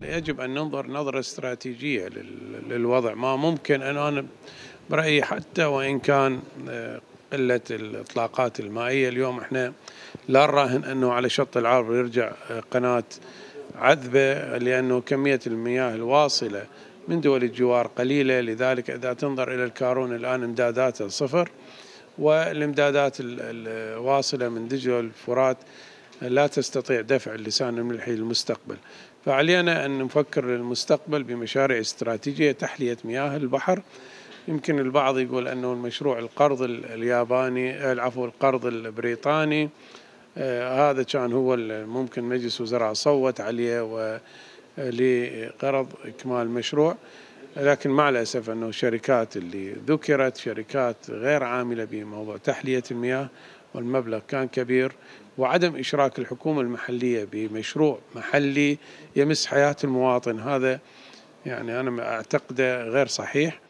يجب أن ننظر نظرة استراتيجية للوضع. ما ممكن أن أنا برأيي حتى وإن كان قلة الإطلاقات المائية اليوم إحنا لا نراهن أنه على شط العرب يرجع قناة عذبة، لأنه كمية المياه الواصلة من دول الجوار قليلة. لذلك إذا تنظر إلى الكارون الآن إمداداته صفر، والإمدادات الواصلة من دجلة والفرات لا تستطيع دفع اللسان الملحي للمستقبل. فعلينا أن نفكر للمستقبل بمشاريع استراتيجية تحلية مياه البحر. يمكن البعض يقول أنه المشروع القرض الياباني القرض البريطاني هذا كان هو ممكن مجلس وزراء صوت عليه ولقرض إكمال المشروع، لكن مع الأسف أنه الشركات اللي ذكرت شركات غير عاملة بموضوع تحلية المياه، والمبلغ كان كبير، وعدم إشراك الحكومة المحلية بمشروع محلي يمس حياة المواطن. هذا يعني أنا أعتقده غير صحيح.